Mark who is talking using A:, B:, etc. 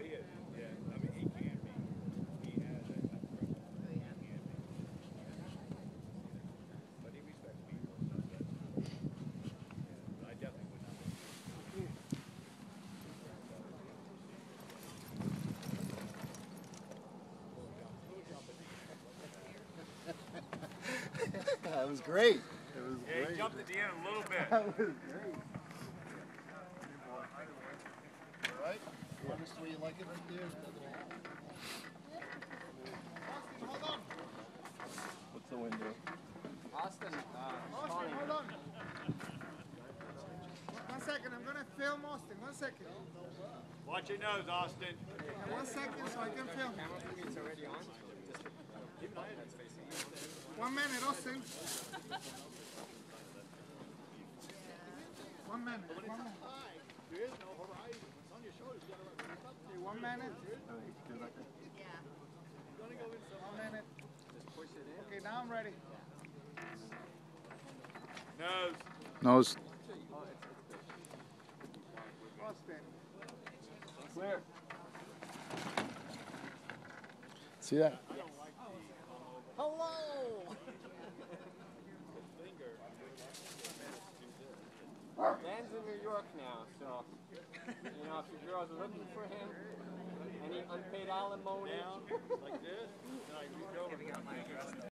A: he is. Yeah. I mean, he can be. He has that type of person. He can be. But he respects people and stuff. That's yeah. But I definitely would not want to.
B: That was great. It was
A: Yeah,
B: great.
A: he jumped at the end a little bit.
B: That was great. All right? You understand where you like it right there?
C: Hold on.
B: What's the window?
C: Austin, hold on. 1 second, I'm gonna film Austin. 1 second.
A: Watch your nose, Austin.
C: 1 second so I can film.
D: It's already on.
C: 1 minute, Austin. 1 minute. 1 minute.
A: There is no horizon. It's on your shoulders. You gotta run up.
C: Okay, 1 minute. 1 minute. Okay, now I'm ready.
A: Nose.
E: Nose.
C: Austin.
B: Clear. See that?
C: Hello!
D: Dan's in New York now, so you know if your girls are looking for him, any unpaid alimony.
A: Down like this. And I reach over.